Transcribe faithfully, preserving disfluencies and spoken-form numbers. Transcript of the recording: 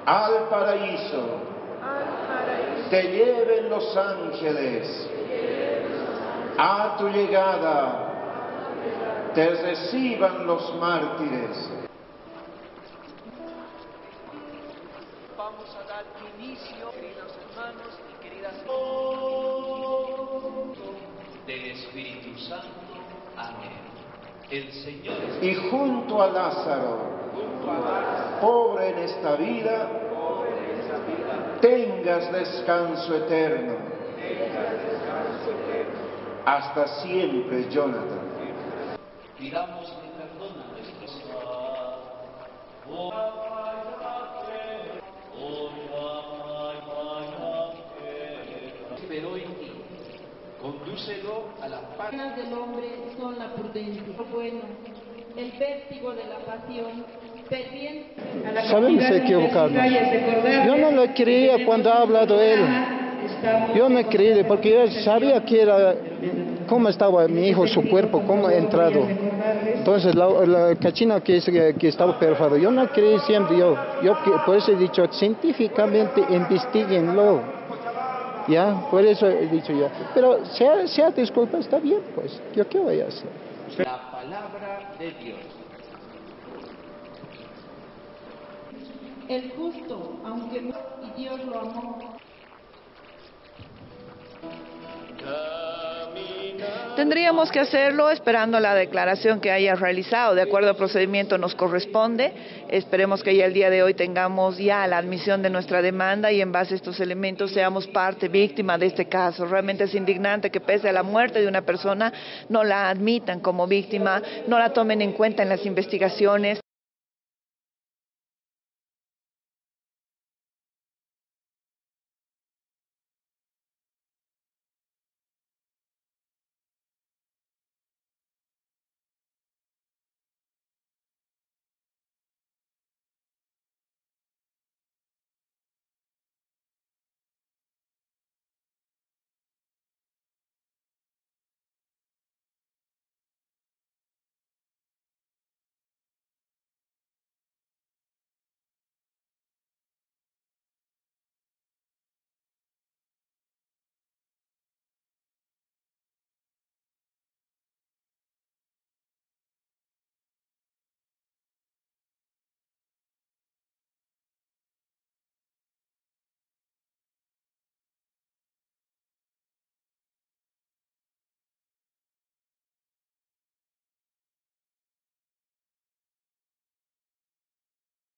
al paraíso, al paraíso. te lleven los ángeles, a tu llegada te reciban los mártires. Vamos a dar inicio, queridos hermanos y queridas del Espíritu Santo. Amén. El Señor es... Y junto a Lázaro, pobre en esta vida, tengas descanso eterno. Hasta siempre, Jonathan. Pidámosle perdón a nuestros pero en ti, condúcelo a la paz. Las del hombre son la prudencia. Bueno, el vértigo de la pasión, pendiente a la Sabemos equivocarnos. Yo no lo creía cuando ha hablado él. Yo no creí porque yo sabía que era cómo estaba mi hijo, su cuerpo, cómo ha entrado. Entonces la, la cachina que, es, que estaba perfecto, yo no creí siempre, yo, yo por eso he dicho, científicamente investiguenlo. Ya, por eso he dicho ya. Pero sea, sea disculpa, está bien, pues. ¿Yo qué voy a hacer? La palabra de Dios. el justo, aunque no, y Dios lo amó. Tendríamos que hacerlo esperando la declaración que haya realizado. De acuerdo al procedimiento nos corresponde. Esperemos que ya el día de hoy tengamos ya la admisión de nuestra demanda y en base a estos elementos seamos parte, víctima de este caso. Realmente es indignante que pese a la muerte de una persona no la admitan como víctima, no la tomen en cuenta en las investigaciones.